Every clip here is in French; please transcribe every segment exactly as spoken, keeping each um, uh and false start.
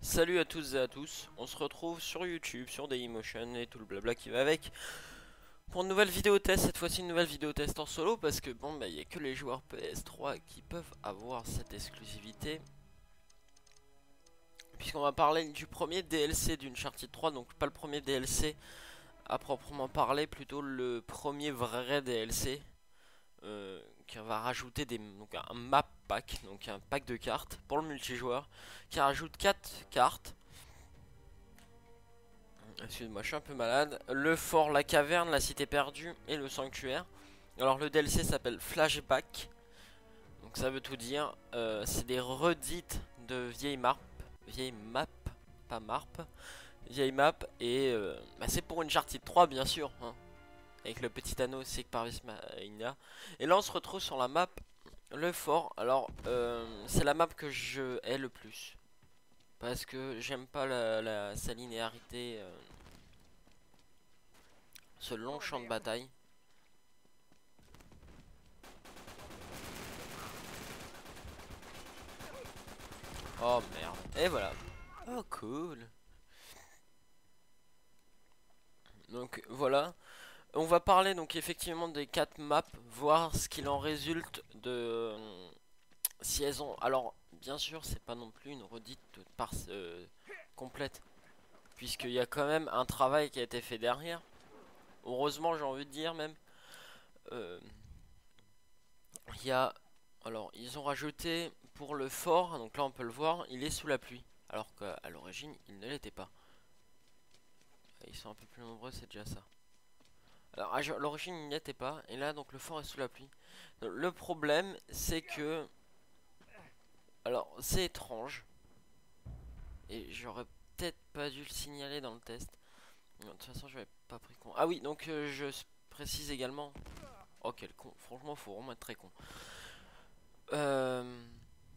Salut à tous et à tous, on se retrouve sur YouTube, sur Dailymotion et tout le blabla qui va avec pour une nouvelle vidéo test, cette fois-ci une nouvelle vidéo test en solo parce que bon bah il n'y a que les joueurs P S trois qui peuvent avoir cette exclusivité. Puisqu'on va parler du premier D L C d'Uncharted trois, donc pas le premier D L C à proprement parler, plutôt le premier vrai D L C euh, qui va rajouter des, donc un map pack, donc un pack de cartes pour le multijoueur qui rajoute quatre cartes. Excuse-moi, je suis un peu malade. Le fort, la caverne, la cité perdue et le sanctuaire. Alors le D L C s'appelle Flashback. Donc ça veut tout dire. Euh, c'est des redites de vieilles maps. Vieilles maps, pas marp. Vieilles maps. Et euh, bah, c'est pour Uncharted trois bien sûr. Hein, avec le petit anneau Sieg Parvis Marina. Et là on se retrouve sur la map le fort. Alors euh, c'est la map que je hais le plus. Parce que j'aime pas la, la, sa linéarité. Euh, ce long champ de bataille. Oh merde. Et voilà. Oh cool. Donc voilà. On va parler donc effectivement des quatre maps, voir ce qu'il en résulte de euh, si elles ont. Alors bien sûr c'est pas non plus une redite par euh, complète, puisqu'il y a quand même un travail qui a été fait derrière. Heureusement j'ai envie de dire même. Euh, Il y a. Alors ils ont rajouté pour le fort, donc là on peut le voir, il est sous la pluie. Alors qu'à l'origine il ne l'était pas. Ils sont un peu plus nombreux, c'est déjà ça. Alors à l'origine il n'y était pas, et là donc le fort est sous la pluie. Donc, le problème c'est que... Alors c'est étrange. Et j'aurais peut-être pas dû le signaler dans le test. Non, de toute façon j'avais pas pris con. Ah oui, donc euh, je précise également... Oh quel con, franchement faut vraiment être très con. Euh...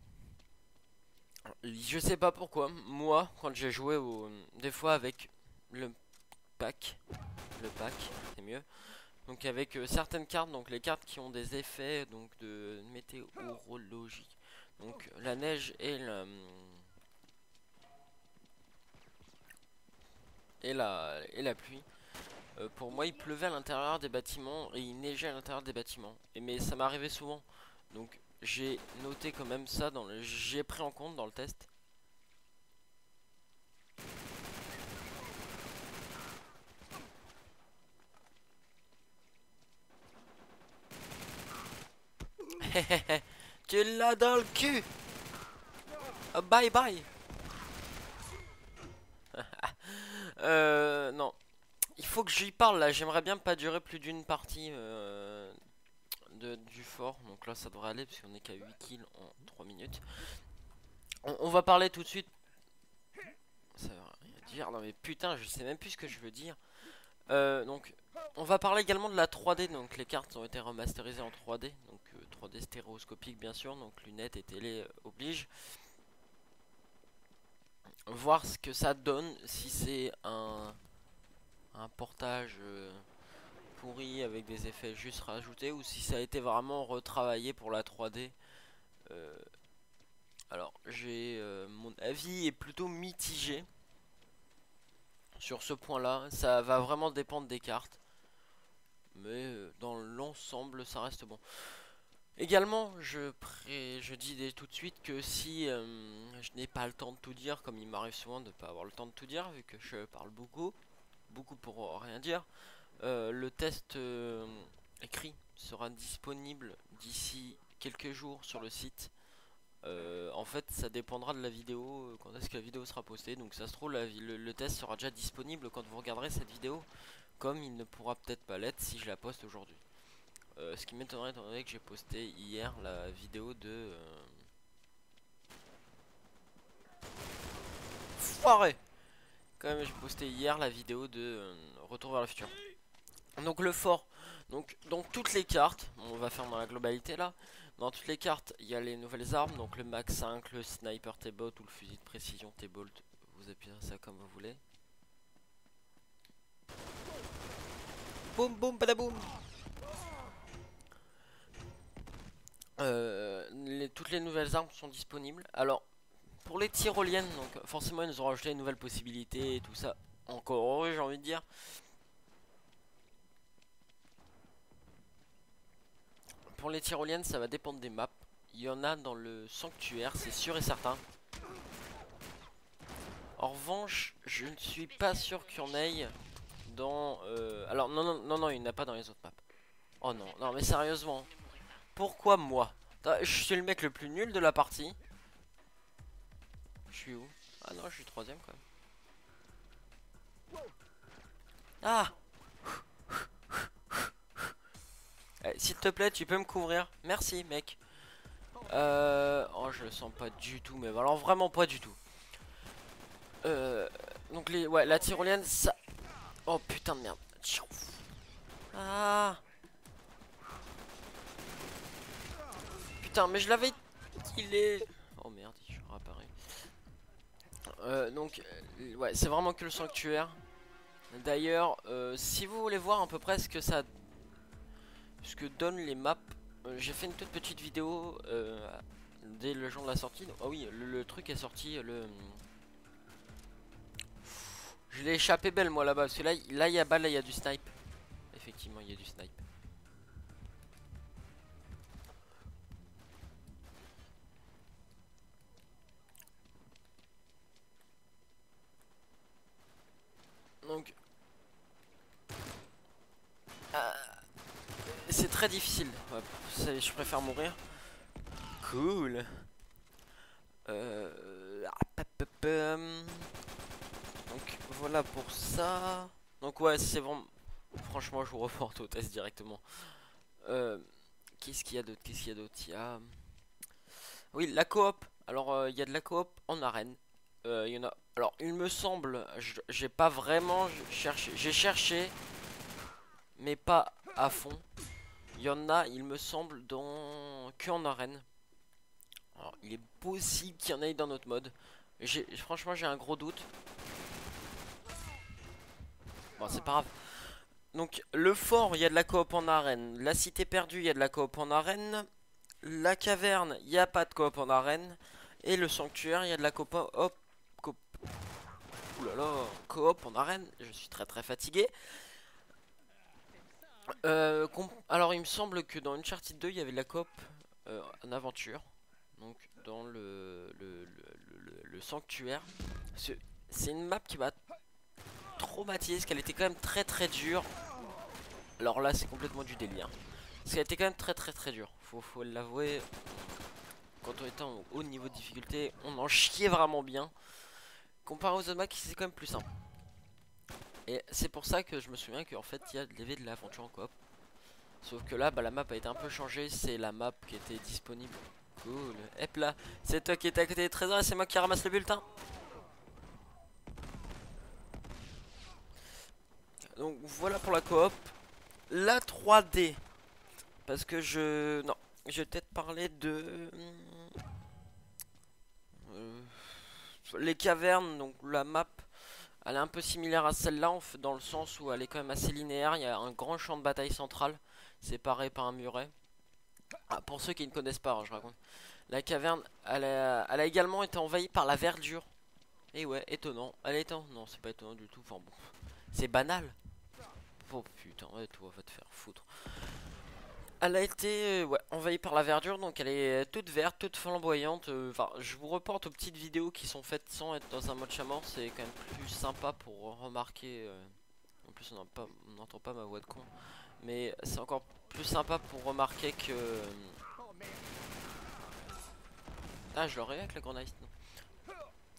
Je sais pas pourquoi, moi quand j'ai joué au... des fois avec le pack, le pack c'est mieux. Donc avec euh, certaines cartes, donc les cartes qui ont des effets donc de météorologie. Donc la neige et la et la et la pluie. Euh, pour moi, il pleuvait à l'intérieur des bâtiments et il neigeait à l'intérieur des bâtiments. Et mais ça m'arrivait souvent. Donc j'ai noté quand même ça dans le j'ai pris en compte dans le test. Tu l'as dans le cul. Oh, bye bye. euh, non. Il faut que j'y parle là. J'aimerais bien pas durer plus d'une partie euh, de, du fort. Donc là, ça devrait aller parce qu'on est qu'à huit kills en trois minutes. On, on va parler tout de suite. Ça veut rien dire. Non mais putain, je sais même plus ce que je veux dire. Euh, donc, on va parler également de la trois D. Donc les cartes ont été remasterisées en trois D. Donc euh, trois D stéréoscopique bien sûr. Donc lunettes et télé euh, obligent. Voir ce que ça donne. Si c'est un, un portage euh, pourri avec des effets juste rajoutés. Ou si ça a été vraiment retravaillé pour la trois D. Euh, alors j'ai euh, mon avis est plutôt mitigé sur ce point là. Ça va vraiment dépendre des cartes. Mais euh, dans l'ensemble ça reste bon. Également je, pré... je dis tout de suite que si euh, je n'ai pas le temps de tout dire, comme il m'arrive souvent de ne pas avoir le temps de tout dire vu que je parle beaucoup, beaucoup pour rien dire, euh, le test euh, écrit sera disponible d'ici quelques jours sur le site. Euh, en fait ça dépendra de la vidéo, euh, quand est-ce que la vidéo sera postée. Donc ça se trouve la, le, le test sera déjà disponible quand vous regarderez cette vidéo, comme il ne pourra peut-être pas l'être si je la poste aujourd'hui. Euh, ce qui m'étonnerait étant donné que j'ai posté hier la vidéo de... Euh... Foiré. Quand même j'ai posté hier la vidéo de euh, Retour vers le futur. Donc le fort, donc dans toutes les cartes, on va faire dans la globalité là. Dans toutes les cartes, il y a les nouvelles armes, donc le Mac cinq, le Sniper T-Bolt ou le fusil de précision T-Bolt. Vous appuyez ça comme vous voulez. Boum boum badaboum. Euh, les, toutes les nouvelles armes sont disponibles. Alors, Pour les tyroliennes, donc forcément ils nous ont rajouté une nouvelle possibilité et tout ça. Encore heureux, j'ai envie de dire. Pour les tyroliennes, ça va dépendre des maps. Il y en a dans le sanctuaire, c'est sûr et certain. En revanche, je ne suis pas sûr qu'il y en ait dans... Euh... Alors non, non, non, non, il n'y en a pas dans les autres maps. Oh non, non mais sérieusement. Pourquoi moi? Je suis le mec le plus nul de la partie. Je suis où? Ah non, je suis troisième quand même. Ah eh, s'il te plaît, tu peux me couvrir? Merci mec. Euh... Oh, je le sens pas du tout, mais alors vraiment pas du tout. Euh... Donc les... Ouais, la tyrolienne, ça... Oh putain de merde. Ah putain, mais je l'avais killé. Oh merde, je suis réapparu. Euh, donc, euh, ouais, c'est vraiment que le sanctuaire. D'ailleurs, euh, si vous voulez voir à peu près ce que ça... Ce que donnent les maps, euh, j'ai fait une toute petite vidéo euh, dès le jour de la sortie. Ah oh oui, le, le truc est sorti, le... Je l'ai échappé belle moi là-bas, parce que là, là il y a balle, là il y a du snipe. Effectivement, il y a du snipe. Donc... Euh, c'est très difficile. Ouais, je préfère mourir. Cool. Euh... Donc voilà pour ça. Donc ouais, c'est vraiment... Franchement, je vous reporte au test directement. Euh... Qu'est-ce qu'il y a d'autre? Qu'est-ce qu'il y a d'autre? Il y a... Oui, la coop. Alors, euh, il y a de la coop en arène. Euh, il y en a... Alors, il me semble... J'ai pas vraiment cherché. J'ai cherché. Mais pas à fond. Il y en a, il me semble, dans... que en arène. Alors, il est possible qu'il y en ait dans notre mode. Franchement, j'ai un gros doute. Bon, c'est pas grave. Donc, le fort, il y a de la coop en arène. La cité perdue, il y a de la coop en arène. La caverne, il n'y a pas de coop en arène. Et le sanctuaire, il y a de la coop... Hop, coop... Oulala, coop en arène. Je suis très très fatigué. Euh, alors, il me semble que dans Uncharted deux, il y avait de la coop euh, en aventure. Donc, dans le, le, le, le, le sanctuaire. C'est une map qui m'a traumatisé, parce qu'elle était quand même très très dure. Alors là, c'est complètement du délire. Parce qu'elle était quand même très très très dure. Faut, faut l'avouer. Quand on était en haut niveau de difficulté, on en chiait vraiment bien. Comparé aux autres maps, c'est quand même plus simple. Et c'est pour ça que je me souviens qu'en fait, il y a de l'aventure en coop. Sauf que là, bah, la map a été un peu changée. C'est la map qui était disponible. Cool. Hop là, c'est toi qui étais à côté des trésors et c'est moi qui ramasse le bulletin. Donc voilà pour la coop. La trois D. Parce que je... Non, je vais peut-être parler de... Euh... Les cavernes, donc la map, elle est un peu similaire à celle-là, dans le sens où elle est quand même assez linéaire. Il y a un grand champ de bataille central, séparé par un muret. Ah, pour ceux qui ne connaissent pas, hein, je raconte. La caverne, elle a, elle a également été envahie par la verdure. Et ouais, étonnant. Elle est étonnante. Non, c'est pas étonnant du tout. Enfin bon, c'est banal. Oh putain, ouais, toi, va te faire foutre. Elle a été ouais, envahie par la verdure, donc elle est toute verte, toute flamboyante. Enfin, euh, je vous reporte aux petites vidéos qui sont faites sans être dans un mode chaman. C'est quand même plus sympa pour remarquer. Euh... En plus, on n'entend pas, pas ma voix de con. Mais c'est encore plus sympa pour remarquer que... Ah, je l'aurais avec la grande ice, non.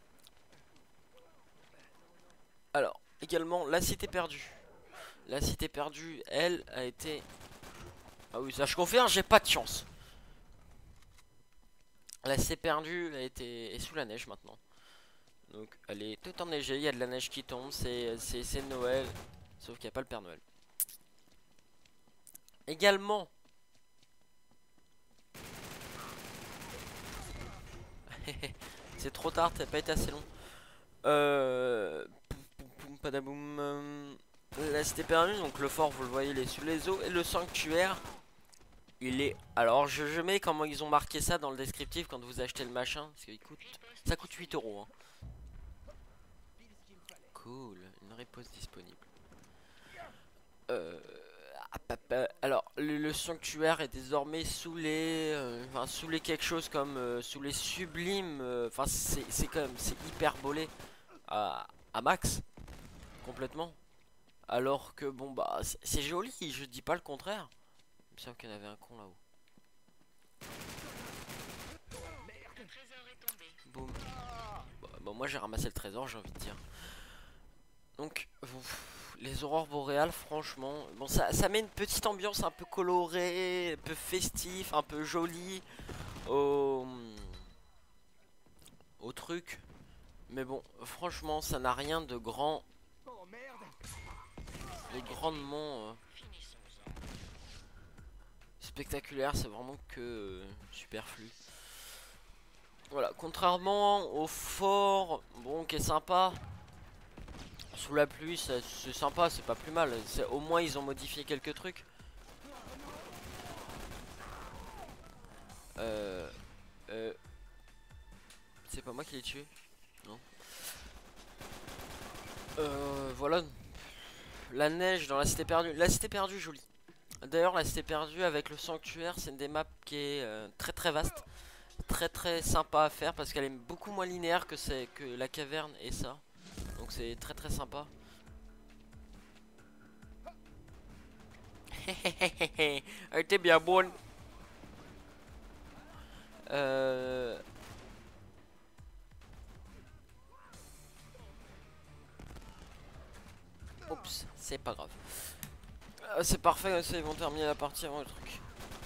Alors, également, la cité perdue. La cité perdue, elle, a été... Ah oui, ça je confirme, j'ai pas de chance. La cité perdue a été... est sous la neige maintenant. Donc, elle est toute enneigée, il y a de la neige qui tombe, c'est Noël. Sauf qu'il n'y a pas le Père Noël. Également... C'est trop tard, t'as pas été assez long. Euh... Padaboum. Euh... La cité perdue, donc le fort, vous le voyez, il est sous les eaux. Et le sanctuaire, Il est... Alors je, je mets comment ils ont marqué ça dans le descriptif quand vous achetez le machin. Parce qu'il coûte... Ça coûte huit euros. Hein. Cool. Une réponse disponible. Euh... Alors le, le sanctuaire est désormais sous les... Euh, enfin sous les quelque chose comme... Euh, sous les sublimes... euh, Enfin c'est c'est quand même... C'est hyper bolé. À, à max. Complètement. Alors que bon bah... C'est joli. Je dis pas le contraire. Il me semble qu'il y en avait un con là-haut. Boum. Bah, bah, moi j'ai ramassé le trésor, j'ai envie de dire. Donc, ouf, les aurores boréales, franchement, bon, ça, ça met une petite ambiance un peu colorée, un peu festif, un peu jolie au, au truc. Mais bon, franchement, ça n'a rien de grand, de grandement euh, spectaculaire. C'est vraiment que euh, superflu. Voilà, contrairement au fort, bon, qui est sympa. Sous la pluie, c'est sympa, c'est pas plus mal. Au moins, ils ont modifié quelques trucs. Euh, euh, c'est pas moi qui l'ai tué. Non. Euh, voilà. La neige dans la cité perdue. La cité perdue, jolie. D'ailleurs, la cité perdue avec le sanctuaire, c'est une des maps qui est euh, très très vaste. Très très sympa à faire parce qu'elle est beaucoup moins linéaire que, que la caverne et ça. Donc c'est très très sympa. Elle était bien bonne. Euh... Oups, c'est pas grave. Euh, c'est parfait, ça, ils vont terminer la partie avant le truc.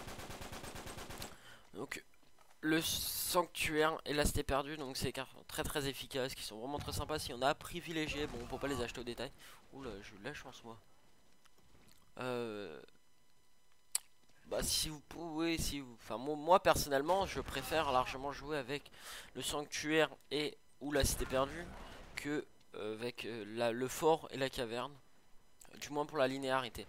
Donc, le sanctuaire et la cité perdue, donc c'est des cartes très très efficaces, qui sont vraiment très sympas. Si on a privilégié, bon, on peut pas les acheter au détail. Oula, j'ai eu de la chance, moi. Euh... Bah, si vous pouvez, si vous... Enfin, moi, moi, personnellement, je préfère largement jouer avec le sanctuaire et ou la cité perdue que euh, avec euh, la, le fort et la caverne. Du moins pour la linéarité.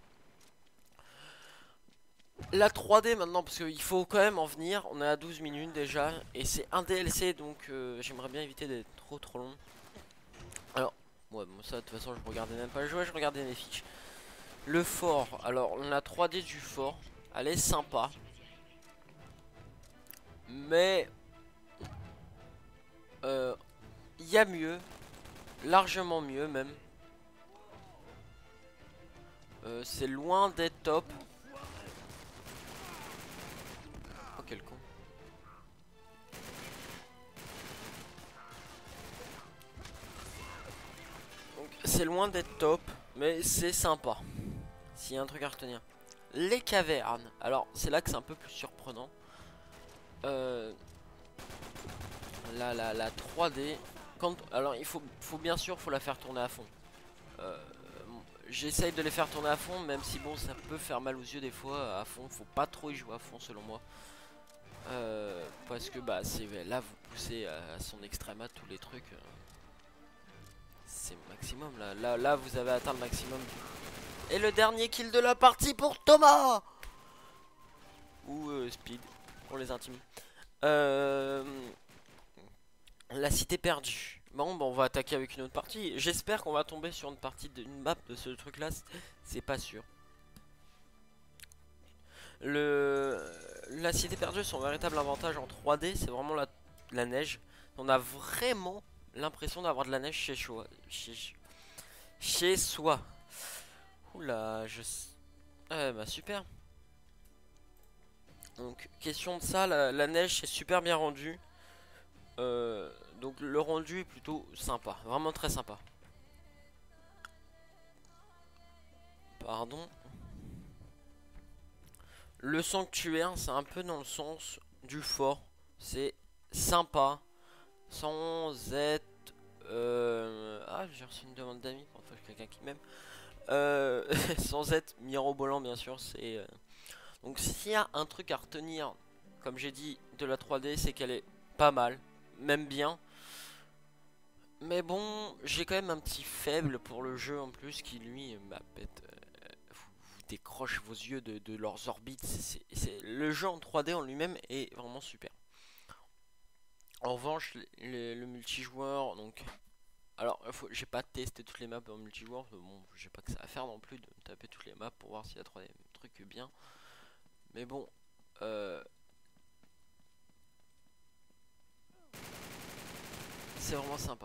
La trois D maintenant, parce qu'il faut quand même en venir. On est à douze minutes déjà. Et c'est un D L C, donc euh, j'aimerais bien éviter d'être trop trop long. Alors, ouais, bon, ça de toute façon, je regardais même pas le jeu, je regardais mes fiches. Le fort, alors la trois D du fort, elle est sympa. Mais il euh, y a mieux, largement mieux même. Euh, c'est loin d'être top. Oh quel con. Donc c'est loin d'être top, mais c'est sympa. S'il y a un truc à retenir. Les cavernes, alors c'est là que c'est un peu plus surprenant. Euh, la, la, la trois D. Quand, alors il faut, faut bien sûr faut la faire tourner à fond. Euh, J'essaye de les faire tourner à fond, même si bon ça peut faire mal aux yeux des fois à fond. Faut pas trop y jouer à fond selon moi. Euh, parce que bah c'est là vous poussez à, à son extrême à tous les trucs. Euh, c'est maximum là. là. Là vous avez atteint le maximum. Et le dernier kill de la partie pour Thomas. Ou euh, Speed pour les intimes. Euh, la cité perdue. Bon, bah on va attaquer avec une autre partie. J'espère qu'on va tomber sur une partie d'une map de ce truc là. C'est pas sûr. Le... La cité perdue, son véritable avantage en trois D, c'est vraiment la... la neige. On a vraiment l'impression d'avoir de la neige chez soi. Chez, chez soi. Oula, je... Ah bah super. Donc, question de ça, la, la neige est super bien rendue. Euh, donc le rendu est plutôt sympa, vraiment très sympa. Pardon. Le sanctuaire, c'est un peu dans le sens du fort. C'est sympa, sans être... Euh... Ah, j'ai reçu une demande d'amis, enfin quelqu'un qui m'aime. Euh... sans être mirobolant, bien sûr. C'est euh... donc s'il y a un truc à retenir, comme j'ai dit, de la trois D, c'est qu'elle est pas mal, même bien. Mais bon, j'ai quand même un petit faible pour le jeu en plus qui lui bah, pète, euh, vous, vous décrochent vos yeux de, de leurs orbites. C'est, c'est, le jeu en trois D en lui-même est vraiment super. En revanche, le, le multijoueur, donc, alors j'ai pas testé toutes les maps en multijoueur, bon, j'ai pas que ça à faire non plus de taper toutes les maps pour voir s'il y a trois D trucs bien. Mais bon, euh, c'est vraiment sympa.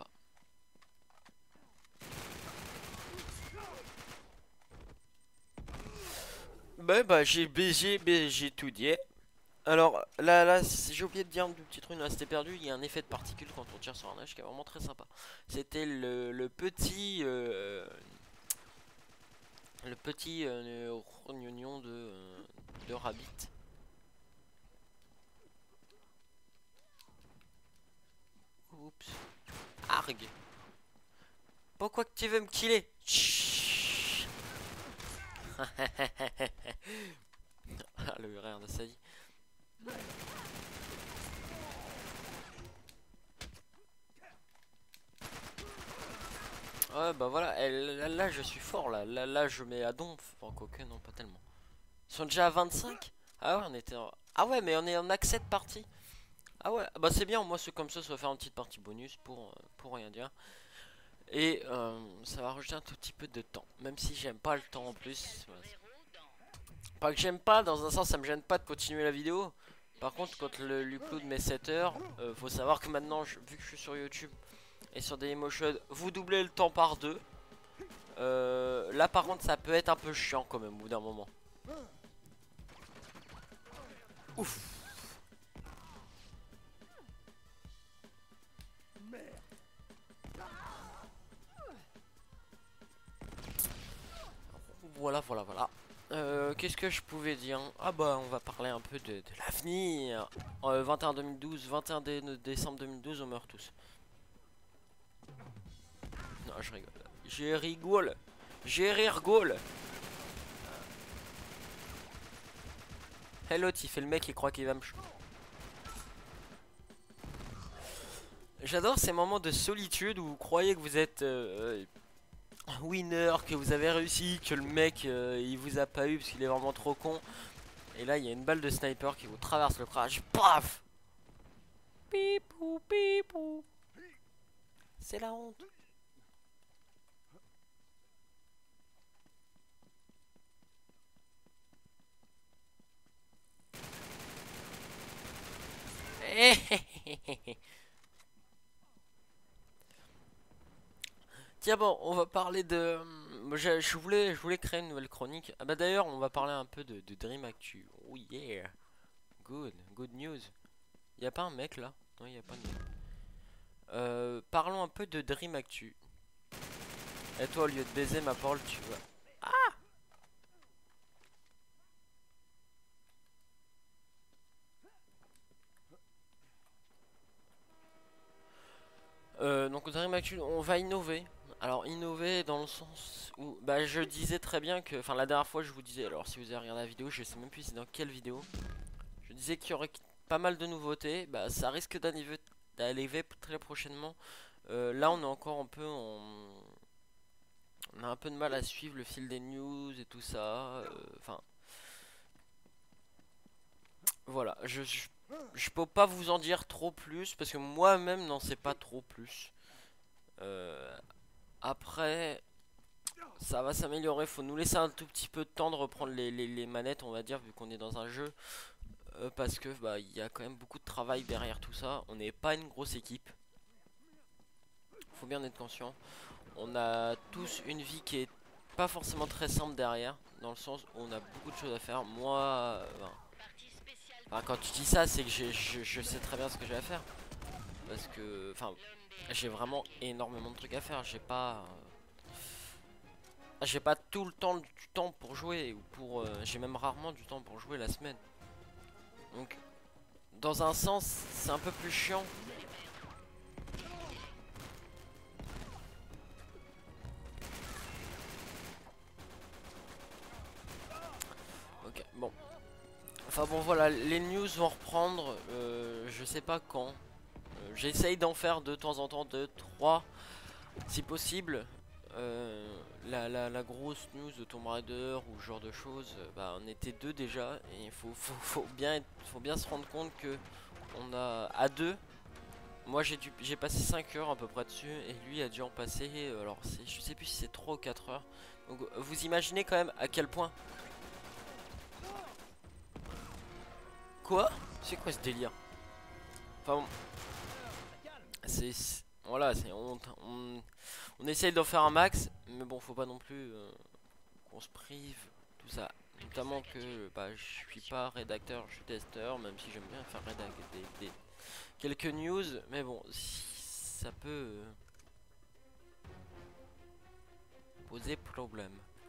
Bah, bah j'ai j'ai tout dit. Alors là, là j'ai oublié de dire un petit truc, là c'était perdu. Il y a un effet de particules quand on tire sur un âge qui est vraiment très sympa. C'était le, le petit euh, le petit euh, rognon de, euh, de Rabbit. Oups. Arg. Pourquoi que tu veux me killer? Ah, le rire de Sadie. Ouais bah voilà, elle, là, là je suis fort là, là, là je mets à donf, enfin quoique non pas tellement. Ils sont déjà à vingt-cinq. Ah ouais on était en... Ah ouais mais on est en accès de partie. Ah ouais bah c'est bien, moi c'est comme ça, ça va faire une petite partie bonus pour, pour rien dire. Et euh, ça va rajouter un tout petit peu de temps, même si j'aime pas le temps en plus. Ouais. Pas que j'aime pas, dans un sens ça me gêne pas de continuer la vidéo. Par contre quand le l'upload met sept heures, euh, faut savoir que maintenant je, vu que je suis sur YouTube et sur Dailymotion, vous doublez le temps par deux. Euh, là par contre ça peut être un peu chiant quand même au bout d'un moment. Ouf. Voilà voilà voilà. Euh, Qu'est-ce que je pouvais dire? Ah bah on va parler un peu de, de l'avenir. euh, vingt et un deux mille douze, vingt et un décembre deux mille douze on meurt tous. Non je rigole. J'ai rigole. J'ai rigole. Hello, il fait le mec il croit qu'il va me... J'adore ces moments de solitude où vous croyez que vous êtes euh, winner, que vous avez réussi, que le mec euh, il vous a pas eu parce qu'il est vraiment trop con. Et là il y a une balle de sniper qui vous traverse le crâne. Paf. Pipou pipou. C'est la honte. Tiens bon, on va parler de... Je, je, voulais, je voulais créer une nouvelle chronique. Ah bah d'ailleurs, on va parler un peu de, de Dream Actu. Oh yeah. Good, good news. Y a pas un mec là? Non, y a pas de mec. Euh, parlons un peu de Dream Actu. Et toi, au lieu de baiser ma parole, tu vois... Ah! Euh, donc Dream Actu, on va innover. Alors innover dans le sens où bah je disais très bien que, enfin la dernière fois je vous disais, alors si vous avez regardé la vidéo, je sais même plus c'est dans quelle vidéo, je disais qu'il y aurait pas mal de nouveautés. Bah ça risque d'arriver très prochainement. Euh, là on est encore un peu en... on a un peu de mal à suivre le fil des news et tout ça. Enfin euh, voilà, je, je je peux pas vous en dire trop plus parce que moi-même n'en sais pas trop plus. Euh, Après, ça va s'améliorer. Faut nous laisser un tout petit peu de temps de reprendre les, les, les manettes, on va dire, vu qu'on est dans un jeu. Euh, parce que bah il y a quand même beaucoup de travail derrière tout ça. On n'est pas une grosse équipe. Faut bien être conscient. On a tous une vie qui est pas forcément très simple derrière, dans le sens où on a beaucoup de choses à faire. Moi, euh, ben, enfin, quand tu dis ça, c'est que je, je, je sais très bien ce que j'ai à faire. Parce que, enfin, j'ai vraiment énormément de trucs à faire. J'ai pas, j'ai pas tout le temps du temps pour jouer ou pour, euh, j'ai même rarement du temps pour jouer la semaine. Donc, dans un sens, c'est un peu plus chiant. Ok, bon. Enfin bon, voilà, les news vont reprendre. Euh, je sais pas quand. Euh, J'essaye d'en faire de temps en temps deux, trois, si possible. Euh, la, la, la grosse news de Tomb Raider ou ce genre de choses, euh, bah on était deux déjà et il faut, faut, faut bien être- faut bien se rendre compte que on a à deux. Moi j'ai dû j'ai passé cinq heures à peu près dessus et lui a dû en passer euh, alors c'est je sais plus si c'est trois ou quatre heures. Donc euh, vous imaginez quand même à quel point. Quoi? C'est quoi ce délire? Enfin bon, c'est c'est- voilà, c'est on, on, on essaye d'en faire un max, mais bon faut pas non plus euh, qu'on se prive tout ça. Notamment que bah, je suis pas rédacteur, je suis testeur, même si j'aime bien faire rédacter des, des- quelques news, mais bon, si ça peut euh, poser problème.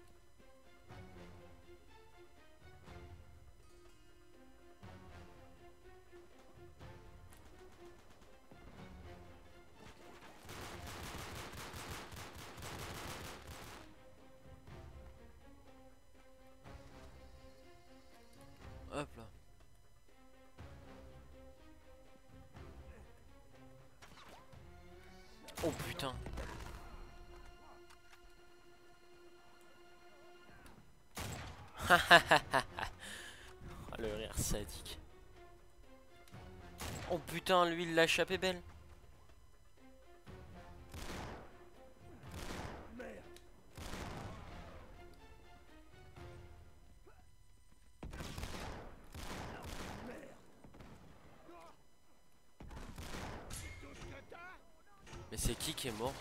Hop là. Oh putain. Ah, le rire sadique. Oh putain, lui il l'a échappé belle. Mais c'est qui qui est mort?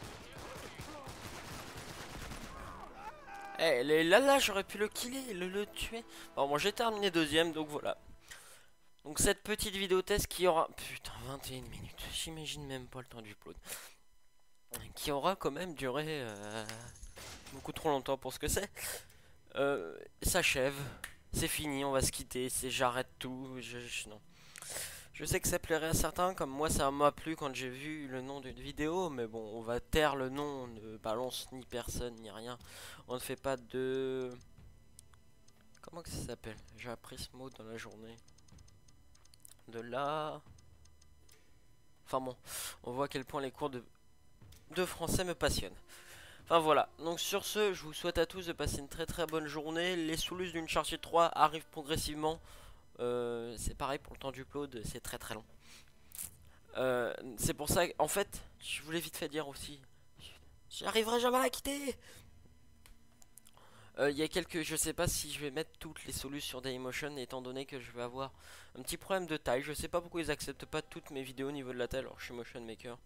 Eh, les- là là, j'aurais pu le killer, le, le tuer. Bon, moi j'ai terminé deuxième, donc voilà. Donc cette petite vidéo test qui aura... Putain, vingt et une minutes. J'imagine même pas le temps du upload. Qui aura quand même duré euh, beaucoup trop longtemps pour ce que c'est. Euh, s'achève. C'est fini, on va se quitter. C'est j'arrête tout. Je, je- non. Je sais que ça plairait à certains, comme moi ça m'a plu quand j'ai vu le nom d'une vidéo, mais bon, on va taire le nom, on ne balance ni personne ni rien. On ne fait pas de... Comment que ça s'appelle? J'ai appris ce mot dans la journée. De là... Enfin bon, on voit à quel point les cours de, de français me passionnent. Enfin voilà, donc sur ce, je vous souhaite à tous de passer une très très bonne journée. Les sous-lus d'une Charge trois arrivent progressivement. Euh, c'est pareil pour le temps du upload, c'est très très long. Euh, c'est pour ça qu'en fait, je voulais vite fait dire aussi, j'arriverai jamais à la quitter. Euh, Il y a quelques, je sais pas si je vais mettre toutes les solutions sur Dailymotion étant donné que je vais avoir un petit problème de taille. Je sais pas pourquoi ils acceptent pas toutes mes vidéos au niveau de la taille alors je suis Motion Maker.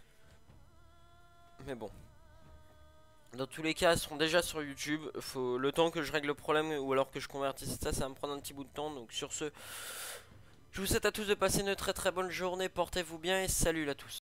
Mais bon. Dans tous les cas, elles seront déjà sur YouTube. Faut le temps que je règle le problème ou alors que je convertisse ça, ça va me prendre un petit bout de temps. Donc sur ce, je vous souhaite à tous de passer une très très bonne journée. Portez-vous bien et salut à tous.